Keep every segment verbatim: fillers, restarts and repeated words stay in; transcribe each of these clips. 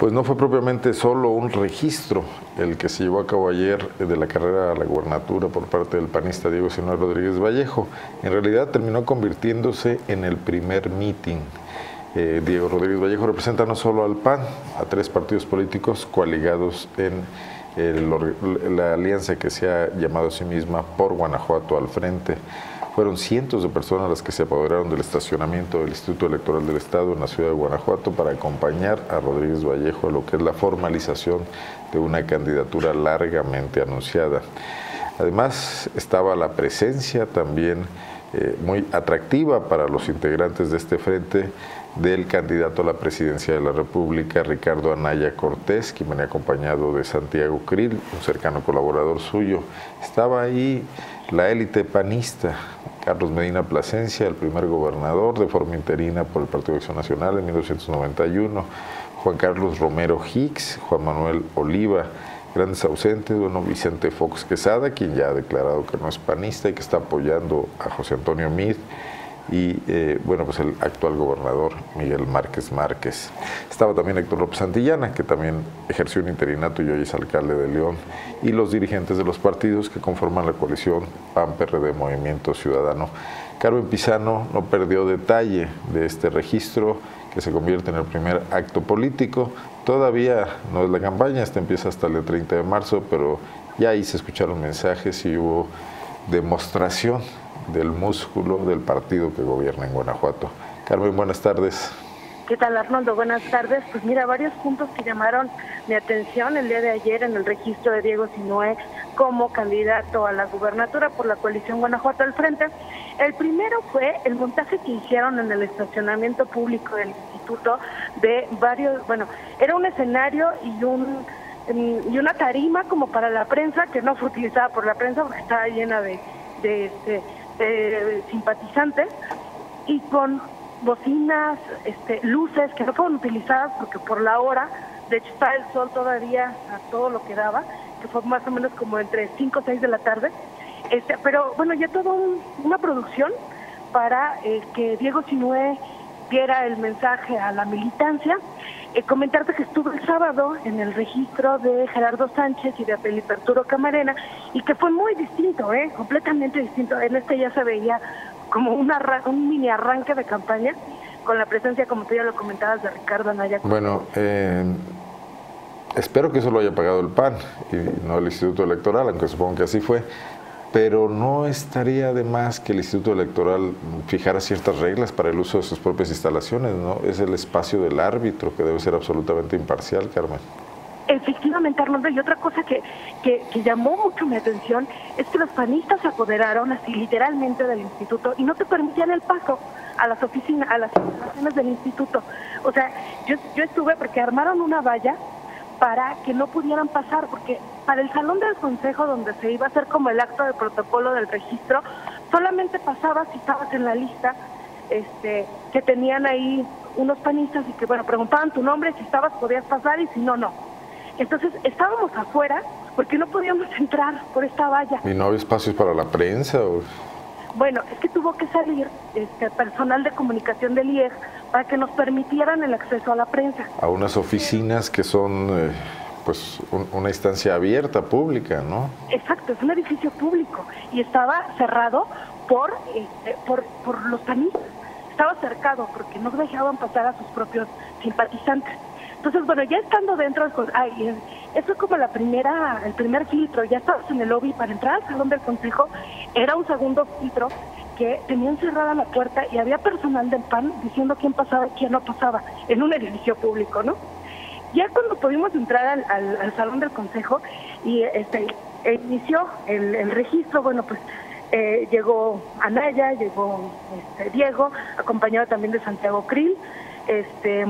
Pues no fue propiamente solo un registro el que se llevó a cabo ayer de la carrera a la gubernatura por parte del panista Diego Sinue Rodríguez Vallejo. En realidad terminó convirtiéndose en el primer mitin. Eh, Diego Rodríguez Vallejo representa no solo al P A N, a tres partidos políticos coaligados en el, la alianza que se ha llamado a sí misma Por Guanajuato al Frente. Fueron cientos de personas las que se apoderaron del estacionamiento del Instituto Electoral del Estado en la ciudad de Guanajuato para acompañar a Rodríguez Vallejo a lo que es la formalización de una candidatura largamente anunciada. Además, estaba la presencia también eh, muy atractiva para los integrantes de este frente del candidato a la presidencia de la República, Ricardo Anaya Cortés, quien venía acompañado de Santiago Krill, un cercano colaborador suyo. Estaba ahí la élite panista, Carlos Medina Plasencia, el primer gobernador de forma interina por el Partido Acción Nacional en mil novecientos noventa y uno, Juan Carlos Romero Hicks, Juan Manuel Oliva, grandes ausentes, bueno, Vicente Fox Quesada, quien ya ha declarado que no es panista y que está apoyando a José Antonio Meade, y eh, bueno, pues el actual gobernador Miguel Márquez Márquez. Estaba también Héctor López Santillana, que también ejerció un interinato y hoy es alcalde de León, y los dirigentes de los partidos que conforman la coalición P A N, P R D, Movimiento Ciudadano. Carmen Pizano no perdió detalle de este registro, que se convierte en el primer acto político. Todavía no es la campaña, esta empieza hasta el treinta de marzo, pero ya ahí se escucharon mensajes y hubo demostración del músculo del partido que gobierna en Guanajuato. Carmen, buenas tardes. ¿Qué tal, Arnoldo? Buenas tardes. Pues mira, varios puntos que llamaron mi atención el día de ayer en el registro de Diego Sinue como candidato a la gubernatura por la coalición Guanajuato al Frente. El primero fue el montaje que hicieron en el estacionamiento público del instituto de varios, bueno, era un escenario y un y una tarima como para la prensa, que no fue utilizada por la prensa porque estaba llena de, de, de, de simpatizantes, y con bocinas, este, luces que no fueron utilizadas porque por la hora, de hecho está el sol todavía a todo lo que daba, que fue más o menos como entre cinco o seis de la tarde, este, pero bueno, ya toda un, una producción para eh, que Diego Sinue diera el mensaje a la militancia. Eh, comentarte que estuve el sábado en el registro de Gerardo Sánchez y de Felipe Arturo Camarena, y que fue muy distinto, eh, completamente distinto. En este ya se veía como una, un mini arranque de campaña, con la presencia, como tú ya lo comentabas, de Ricardo Anaya. Bueno, eh, espero que eso lo haya pagado el P A N y no el Instituto Electoral, aunque supongo que así fue, pero no estaría de más que el Instituto Electoral fijara ciertas reglas para el uso de sus propias instalaciones, ¿no? Es el espacio del árbitro que debe ser absolutamente imparcial, Carmen. Efectivamente, Arnoldo, y otra cosa que, que, que llamó mucho mi atención es que los panistas se apoderaron así literalmente del instituto y no te permitían el paso a las oficinas, a las instalaciones del instituto. O sea, yo, yo estuve porque armaron una valla para que no pudieran pasar, porque para el salón del consejo, donde se iba a hacer como el acto de protocolo del registro, solamente pasabas si estabas en la lista, este, que tenían ahí unos panistas y que, bueno, preguntaban tu nombre, si estabas podías pasar y si no, no. Entonces estábamos afuera porque no podíamos entrar por esta valla. ¿Y no había espacios para la prensa? O... Bueno, es que tuvo que salir este personal de comunicación del I E G para que nos permitieran el acceso a la prensa. A unas oficinas que son eh, pues un, una instancia abierta, pública, ¿no? Exacto, es un edificio público y estaba cerrado por, este, por, por los panistas. Estaba cercado porque no dejaban pasar a sus propios simpatizantes. Entonces, bueno, ya estando dentro, ay, eso es como la primera, el primer filtro, ya estabas en el lobby para entrar al salón del consejo, era un segundo filtro que tenían cerrada la puerta y había personal del P A N diciendo quién pasaba y quién no pasaba en un edificio público, ¿no? Ya cuando pudimos entrar al, al, al salón del consejo y este e inició el, el registro, bueno, pues eh, llegó Anaya, llegó este, Diego, acompañado también de Santiago Krill, este...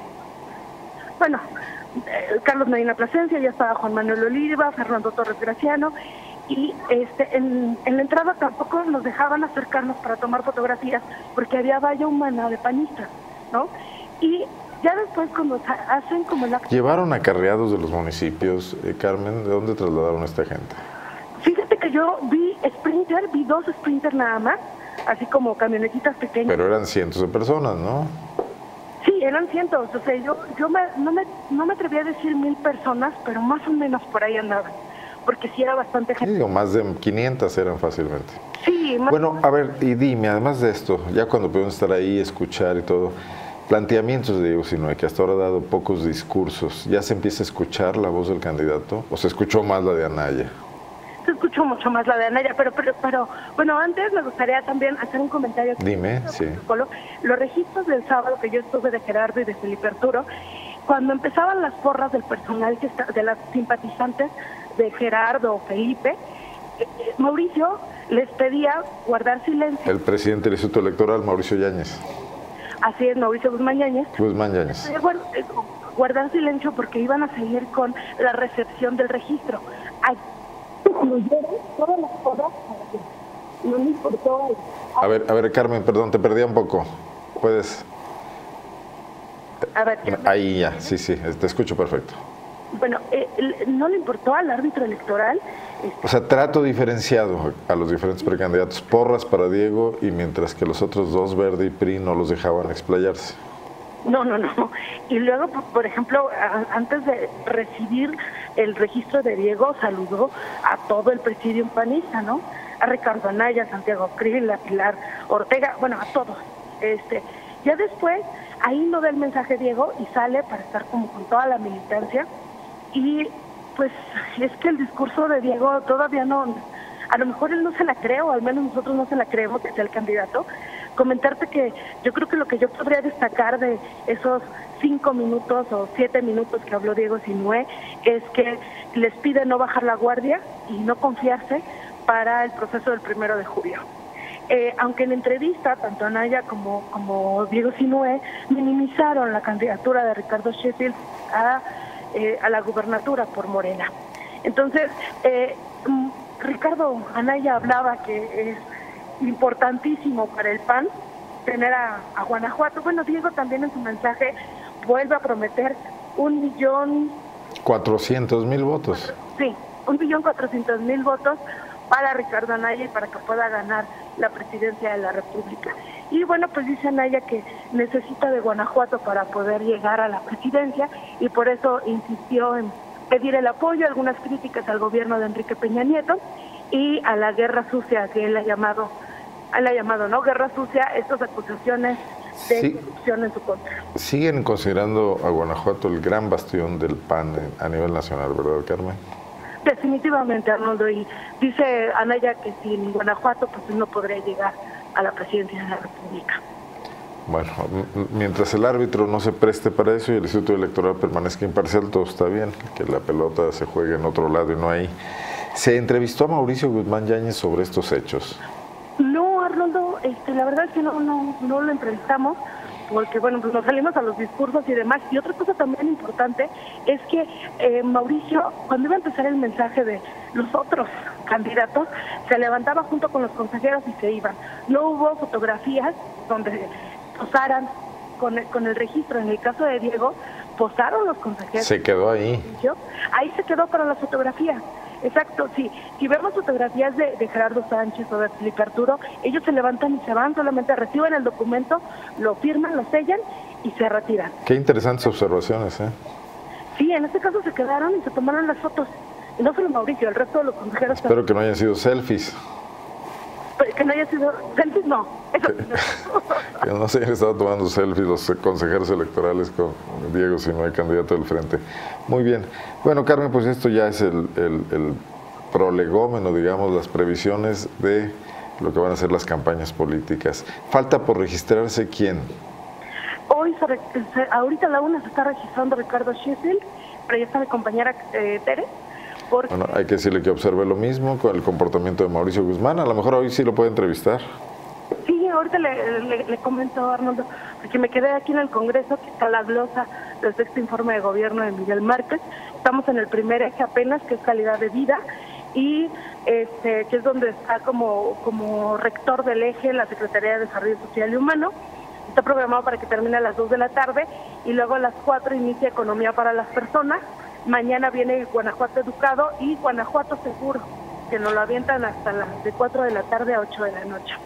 Bueno, eh, Carlos Medina Plasencia, ya estaba Juan Manuel Oliva, Fernando Torres Graciano, y este, en, en la entrada tampoco nos dejaban acercarnos para tomar fotografías porque había valla humana de panistas, ¿no? Y ya después cuando hacen como la... ¿Llevaron acarreados de los municipios, eh, Carmen? ¿De dónde trasladaron a esta gente? Fíjate que yo vi Sprinter, vi dos Sprinter nada más, así como camionetitas pequeñas. Pero eran cientos de personas, ¿no? Sí, eran cientos, o sea, yo, yo me, no, me, no me atreví a decir mil personas, pero más o menos por ahí andaban, porque sí era bastante gente. Sí, digo, más de quinientas eran fácilmente. Sí, más Bueno, a ver, y dime, además de esto, ya cuando podemos estar ahí, escuchar y todo, planteamientos de Diego Sinue, que hasta ahora ha dado pocos discursos, ¿ya se empieza a escuchar la voz del candidato o se escuchó más la de Anaya? se escuchó mucho más la de Anaya, pero, pero, pero, bueno, antes me gustaría también hacer un comentario. Dime, sí. Los registros del sábado que yo estuve de Gerardo y de Felipe Arturo, cuando empezaban las porras del personal, que está, de las simpatizantes de Gerardo o Felipe, eh, Mauricio les pedía guardar silencio. El presidente del Instituto Electoral, Mauricio Yáñez. Así es, Mauricio Guzmán Yáñez. Guzmán Yáñez. Guardar silencio porque iban a seguir con la recepción del registro. Todas las cosas, no me importó. A ver, a ver, Carmen, perdón, te perdí un poco. ¿Puedes? A ver, ahí ya, sí, sí, te escucho perfecto. Bueno, eh, no le importó al árbitro electoral. O sea, trato diferenciado a los diferentes precandidatos, porras para Diego, y mientras que los otros dos, Verde y P R I, no los dejaban explayarse. No, no, no. Y luego, por ejemplo, antes de recibir el registro de Diego, saludó a todo el presidium panista, ¿no? A Ricardo Anaya, Santiago Krill, a Pilar Ortega, bueno, a todos. Este, ya después, ahí no da el mensaje Diego y sale para estar como con toda la militancia. Y pues es que el discurso de Diego todavía no, a lo mejor él no se la cree, o al menos nosotros no se la creemos que sea el candidato. Comentarte que yo creo que lo que yo podría destacar de esos cinco minutos o siete minutos que habló Diego Sinue es que les pide no bajar la guardia y no confiarse para el proceso del primero de julio. Eh, aunque en entrevista, tanto Anaya como, como Diego Sinue minimizaron la candidatura de Ricardo Sheffield a, eh, a la gubernatura por Morena. Entonces, eh, Ricardo Anaya hablaba que es importantísimo para el P A N tener a, a Guanajuato. Bueno, Diego también en su mensaje vuelve a prometer un millón... cuatrocientos mil votos. Sí, un millón cuatrocientos mil votos para Ricardo Anaya y para que pueda ganar la presidencia de la República. Y bueno, pues dice Anaya que necesita de Guanajuato para poder llegar a la presidencia y por eso insistió en pedir el apoyo, algunas críticas al gobierno de Enrique Peña Nieto y a la guerra sucia que él ha llamado Él ha llamado, ¿no? Guerra sucia, estas acusaciones de sí. corrupción en su contra. Siguen considerando a Guanajuato el gran bastión del P A N a nivel nacional, ¿verdad, Carmen? Definitivamente, Arnoldo, y dice Anaya que sin Guanajuato pues no podría llegar a la presidencia de la República. Bueno, mientras el árbitro no se preste para eso y el Instituto Electoral permanezca imparcial, todo está bien, que la pelota se juegue en otro lado y no ahí. ¿Se entrevistó a Mauricio Guzmán Yáñez sobre estos hechos? No, Arnoldo, este, la verdad es que no, no, no lo entrevistamos, porque bueno, pues nos salimos a los discursos y demás. Y otra cosa también importante es que eh, Mauricio, cuando iba a empezar el mensaje de los otros candidatos, se levantaba junto con los consejeros y se iban. No hubo fotografías donde posaran con el, con el registro. En el caso de Diego, posaron los consejeros. Se quedó ahí. Ahí se quedó para las fotografías. Exacto, sí. Si vemos fotografías de, de Gerardo Sánchez o de Felipe Arturo, ellos se levantan y se van, solamente reciben el documento, lo firman, lo sellan y se retiran. Qué interesantes observaciones, ¿eh? Sí, en este caso se quedaron y se tomaron las fotos. Y no solo Mauricio, el resto de los consejeros. Espero también. Que no hayan sido selfies. Que no haya sido selfies, no. Eso que, que no se hayan estado tomando selfies los consejeros electorales con Diego Sinue, candidato del Frente. Muy bien. Bueno, Carmen, pues esto ya es el, el, el prolegómeno, digamos, las previsiones de lo que van a ser las campañas políticas. Falta por registrarse quién. Hoy, se, se, ahorita a la una se está registrando Ricardo Sheffield, pero ya está mi compañera eh, Tere. Porque... Bueno, hay que decirle que observe lo mismo con el comportamiento de Mauricio Guzmán. A lo mejor hoy sí lo puede entrevistar. Sí, ahorita le, le, le comento, Arnoldo, porque me quedé aquí en el Congreso, que está la glosa del sexto informe de gobierno de Miguel Márquez. Estamos en el primer eje apenas, que es calidad de vida, y este que es donde está como, como rector del eje la Secretaría de Desarrollo Social y Humano. Está programado para que termine a las dos de la tarde y luego a las cuatro inicia Economía para las Personas. Mañana viene Guanajuato Educado y Guanajuato Seguro, que nos lo avientan hasta las de cuatro de la tarde a ocho de la noche.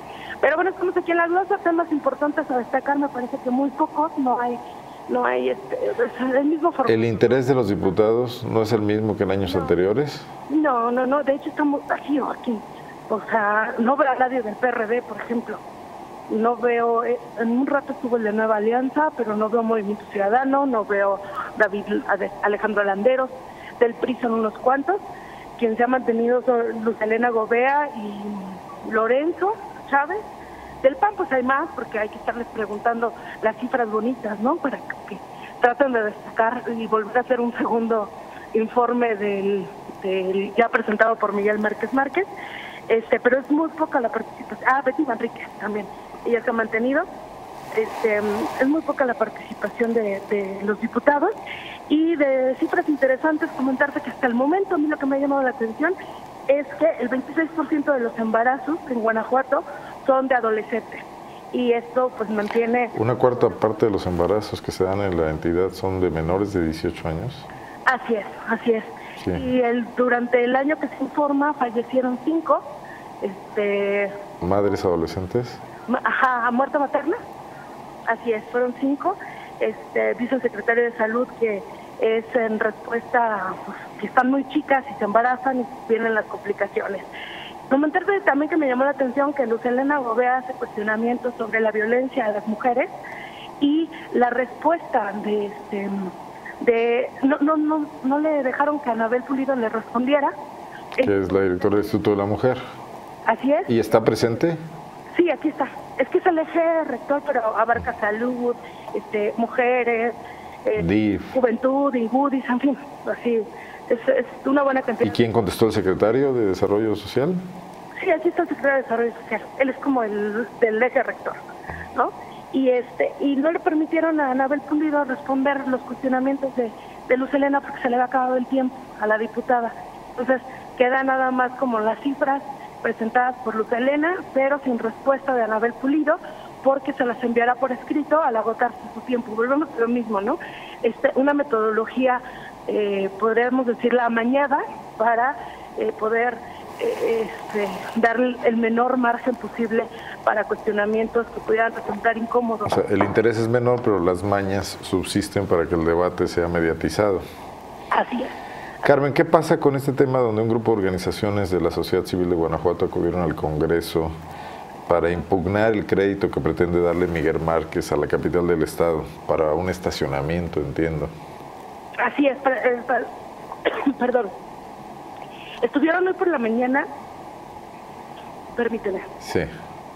Pero bueno, estamos aquí en la glosa, temas importantes a destacar, me parece que muy pocos, no hay, no hay este, el mismo formato. ¿El interés de los diputados no es el mismo que en años no. anteriores? No, no, no, de hecho estamos vacíos aquí. O sea, no veo a nadie del P R D, por ejemplo. No veo, en un rato estuvo el de Nueva Alianza, pero no veo Movimiento Ciudadano, no veo David Alejandro Landeros, del P R I son unos cuantos. Quien se ha mantenido son Luz Helena Gobea y Lorenzo Chávez. Del P A N pues hay más, porque hay que estarles preguntando las cifras bonitas, ¿no? Para que traten de destacar y volver a hacer un segundo informe del, del ya presentado por Miguel Márquez Márquez. Este, pero es muy poca la participación. Ah, Betty Manrique también, ella se ha mantenido. Este, es muy poca la participación de, de los diputados. Y de cifras interesantes, comentarte que hasta el momento a mí lo que me ha llamado la atención es que el veintiséis por ciento de los embarazos en Guanajuato son de adolescentes. Y esto pues mantiene... Una cuarta parte de los embarazos que se dan en la entidad son de menores de dieciocho años. Así es, así es. Sí. Y el, durante el año que se informa fallecieron cinco. Este, ¿Madres adolescentes? Ajá, muerte materna. Así es, fueron cinco. Este, dice el secretario de Salud que es en respuesta, pues, que están muy chicas y se embarazan y vienen las complicaciones. Comentarte también que me llamó la atención que Luz Helena Gobea hace cuestionamientos sobre la violencia a las mujeres y la respuesta de este de no no no no le dejaron que Anabel Pulido le respondiera. Que es la directora del Instituto de la Mujer. Así es. ¿Y está presente? Sí, aquí está. Es que es el eje rector, pero abarca salud, este, mujeres, eh, juventud, ingudis, en fin, así, es, es una buena cantidad. ¿Y quién contestó? ¿El secretario de Desarrollo Social? Sí, aquí está el secretario de Desarrollo Social, él es como el del eje rector, ¿no? Y este y no le permitieron a Anabel Pulido responder los cuestionamientos de, de Luz Helena porque se le había acabado el tiempo a la diputada. Entonces, queda nada más como las cifras presentadas por Luz Helena, pero sin respuesta de Anabel Pulido, porque se las enviará por escrito al agotarse su tiempo. Volvemos a lo mismo, ¿no? Este, una metodología, eh, podríamos decirla amañada, para eh, poder eh, este, dar el menor margen posible para cuestionamientos que pudieran resultar incómodos. O sea, el interés es menor, pero las mañas subsisten para que el debate sea mediatizado. Así es. Carmen, ¿qué pasa con este tema donde un grupo de organizaciones de la sociedad civil de Guanajuato acudieron al Congreso para impugnar el crédito que pretende darle Miguel Márquez a la capital del estado para un estacionamiento, entiendo? Así es, perdón. Estuvieron hoy por la mañana, permíteme. Sí.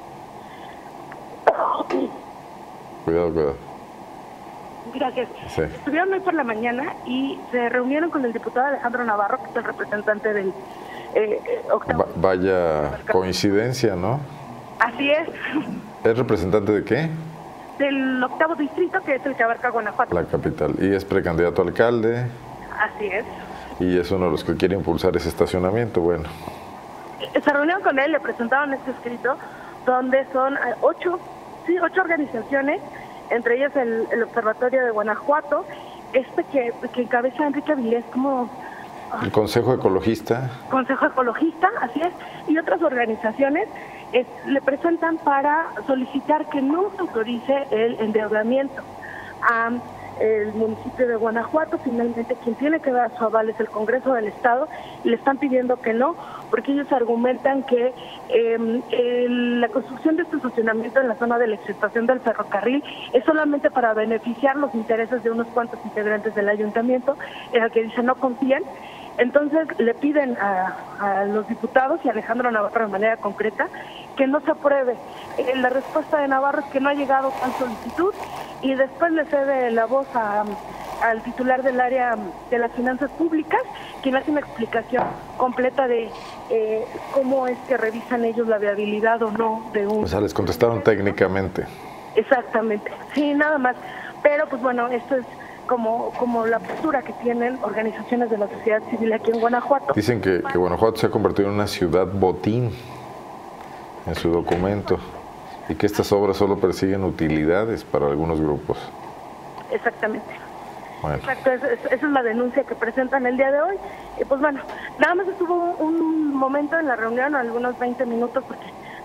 Cuidado, cuidado. Gracias. Sí. Estuvieron hoy por la mañana y se reunieron con el diputado Alejandro Navarro, que es el representante del eh, octavo. Va, vaya coincidencia, ¿no? Así es. ¿Es representante de qué? Del octavo distrito, que es el que abarca Guanajuato. La capital. Y es precandidato a alcalde. Así es. Y es uno de los que quiere impulsar ese estacionamiento, bueno. Se reunieron con él, le presentaron este escrito, donde son eh, ocho, sí, ocho organizaciones, entre ellas el, el Observatorio de Guanajuato, este que, que encabeza Enrique Vilés como... El Consejo Ecologista. Consejo Ecologista, así es, y otras organizaciones eh, le presentan para solicitar que no se autorice el endeudamiento a el municipio de Guanajuato. Finalmente quien tiene que dar su aval es el Congreso del Estado, y le están pidiendo que no, porque ellos argumentan que eh, el, la construcción de este estacionamiento en la zona de la extracción del ferrocarril es solamente para beneficiar los intereses de unos cuantos integrantes del ayuntamiento, en el que dicen no confían. Entonces le piden a, a los diputados y a Alejandro Navarro de manera concreta que no se apruebe. Eh, la respuesta de Navarro es que no ha llegado tal solicitud, y después le cede la voz a, al titular del área de las finanzas públicas, quien hace una explicación completa de eh, cómo es que revisan ellos la viabilidad o no de un... O sea, les contestaron técnicamente. Exactamente, sí, nada más. Pero pues bueno, esto es como, como la postura que tienen organizaciones de la sociedad civil aquí en Guanajuato. Dicen que, que Guanajuato se ha convertido en una ciudad botín en su documento, y que estas obras solo persiguen utilidades para algunos grupos. Exactamente. Bueno. Exacto, es, es, esa es la denuncia que presentan el día de hoy. Y pues bueno, nada más estuvo un, un momento en la reunión, algunos veinte minutos, porque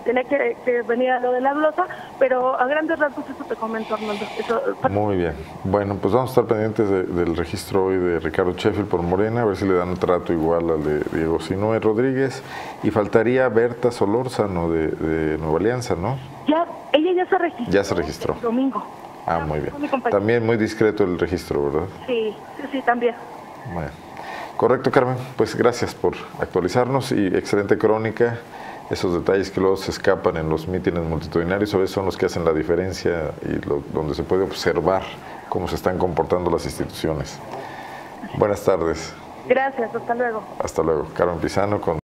tenía que, que venir a lo de la glosa, pero a grandes rasgos eso te comento, Arnoldo. Eso, Muy bien. Bueno, pues vamos a estar pendientes de, del registro hoy de Ricardo Sheffield por Morena, a ver si le dan un trato igual al de Diego Sinue Rodríguez. Y faltaría Berta Solórzano de, de Nueva Alianza, ¿no? Ya, ella ya se registró. Ya se registró. El domingo. Ah, muy bien. También muy discreto el registro, ¿verdad? Sí, sí, sí, también. Bueno. Correcto, Carmen. Pues gracias por actualizarnos y excelente crónica. Esos detalles que luego se escapan en los mítines multitudinarios a veces son los que hacen la diferencia y lo, donde se puede observar cómo se están comportando las instituciones. Buenas tardes. Gracias, hasta luego. Hasta luego. Carmen Pizano con